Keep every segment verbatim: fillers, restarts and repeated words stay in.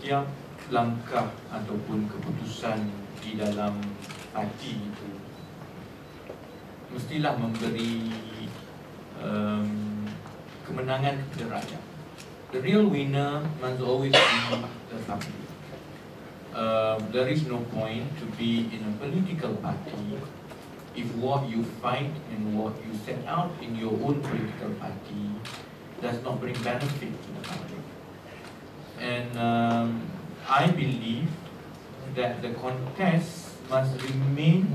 setiap langkah ataupun keputusan di dalam parti itu mestilah memberi um, kemenangan kepada rakyat. The real winner must always be the public. Uh, there is no point to be in a political party if what you fight and what you set out in your own political party does not bring benefit to the public. And um, I believe that the contest must remain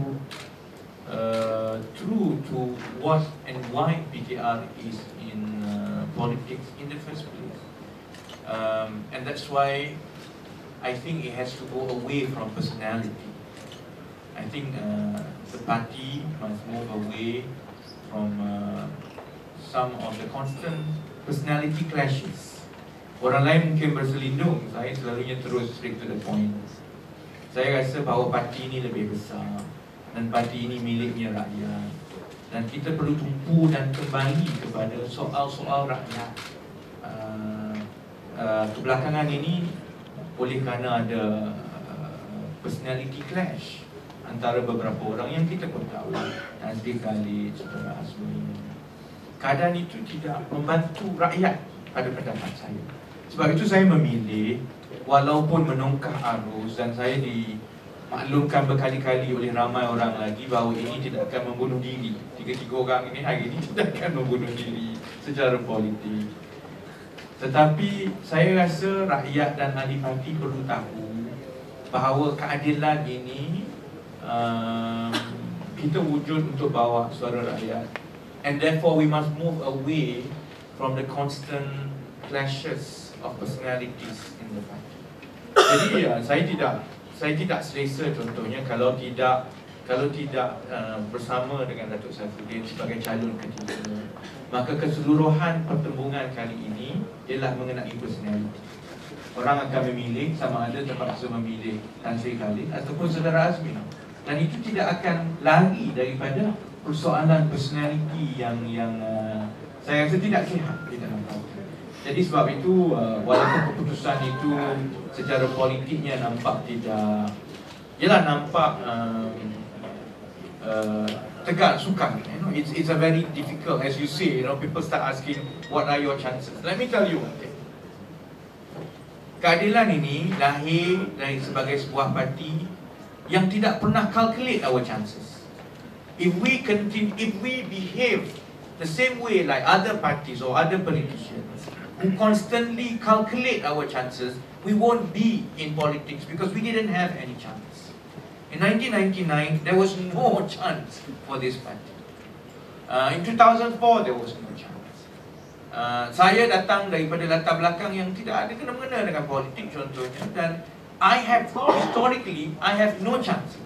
uh, true to what and why P K R is in uh, politics in the first place. Um, and that's why I think it has to go away from personality. I think uh, the party must move away from uh, some of the constant personality clashes. Orang lain mungkin berselindung, saya selalunya terus straight to the point. Saya rasa bahawa parti ini lebih besar dan parti ini miliknya rakyat, dan kita perlu tumpu dan kembali kepada soal-soal rakyat. Uh, uh, kebelakangan ini oleh kerana ada uh, personality clash antara beberapa orang yang kita pun tahu, Nazri Khalid, Saudara Azmi. Keadaan itu tidak membantu rakyat pada pendapat saya. Sebab itu saya memilih, walaupun menongkah arus dan saya dimaklumkan berkali-kali oleh ramai orang lagi bahawa ini tidak akan membunuh diri. Tiga-tiga orang ini hari ini tidak akan membunuh diri secara politik. Tetapi saya rasa rakyat dan ahli parti perlu tahu bahawa keadilan ini um, kita wujud untuk bawa suara rakyat, and therefore we must move away from the constant clashes of personalities in the party. Jadi ya, saya tidak saya tidak selesa contohnya kalau tidak kalau tidak uh, bersama dengan Datuk Saifuddin sebagai calon ketiga, maka keseluruhan pertembungan kali ini ialah mengenai personality. Orang akan memilih sama ada terpaksa memilih Tan Sri Khalid ataupun Saudara Azmi, dan itu tidak akan lari daripada persoalan personality yang yang uh, saya rasa tidak sihat di dalam parti. Jadi sebab itu uh, walaupun keputusan itu secara politiknya nampak tidak, ialah nampak um, uh, tegar, sukar, you know, it's it's a very difficult, as you say, you know, people start asking what are your chances. Let me tell you one thing. Keadilan ini lahir dari sebagai sebuah parti yang tidak pernah calculate our chances. If we continue, if we behave the same way like other parties or other politicians who constantly calculate our chances, we won't be in politics because we didn't have any chance. In nineteen ninety-nine, there was no chance for this party. Uh, in two thousand four, there was no chance. Uh, saya datang daripada latar belakang yang tidak ada kena-mengena dengan politik contohnya, dan I have historically, I have no chance.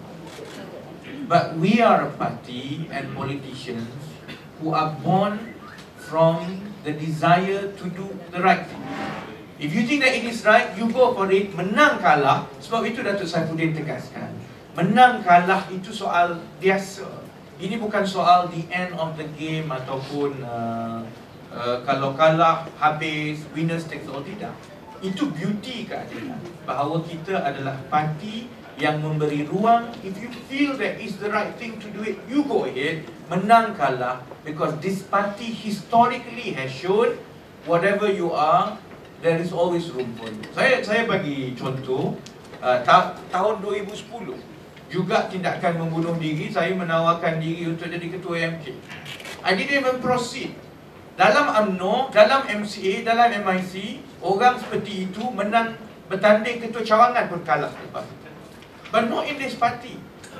But we are a party and politicians who are born from the desire to do the right thing. If you think that it is right, you go for it. Menang kalah, sebab itu Datuk Saifuddin tegaskan, menang kalah itu soal biasa. Ini bukan soal the end of the game ataupun uh, uh, kalau kalah habis, winners takes all, tidak. Itu beauty keadilan, bahawa kita adalah parti yang memberi ruang. If you feel that it's the right thing to do it, you go ahead. Menang kalah, because this party historically has shown whatever you are, there is always room for you. Saya saya bagi contoh, uh, ta tahun dua ribu sepuluh juga tindakan membunuh diri, saya menawarkan diri untuk jadi ketua M K. I didn't even proceed. Dalam U M N O, dalam M C A, dalam M I C, orang seperti itu menang bertanding ketua cawangan pun kalah lepas. But not in this party.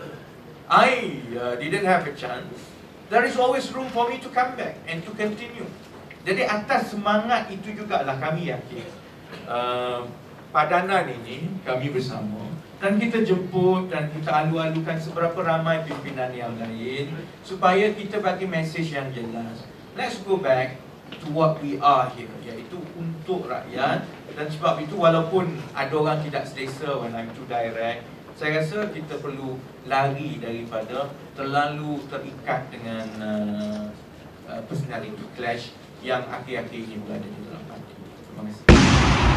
I uh, didn't have a chance. There is always room for me to come back and to continue. Jadi atas semangat itu jugalah kami yakin uh, padanan ini kami bersama, dan kita jemput dan kita alu-alukan seberapa ramai pimpinan yang lain supaya kita bagi mesej yang jelas. Let's go back to what we are here, iaitu untuk rakyat. Dan sebab itu walaupun ada orang tidak selesa when I'm too direct, saya rasa kita perlu lari daripada terlalu terikat dengan uh, uh, personality clash yang akhir-akhir ini berada di dalam parti. Terima kasih.